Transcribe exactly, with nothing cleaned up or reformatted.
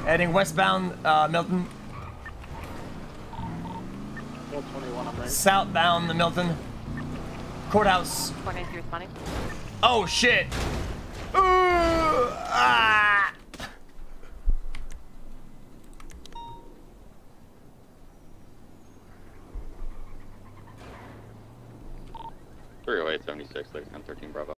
Heading westbound, uh, Milton. one twenty-one, I'm right. Southbound, the Milton. Courthouse. twenty-three twenty. Oh shit! Ooh, ah. three oh eight seventy-six, like ten thirteen Bravo.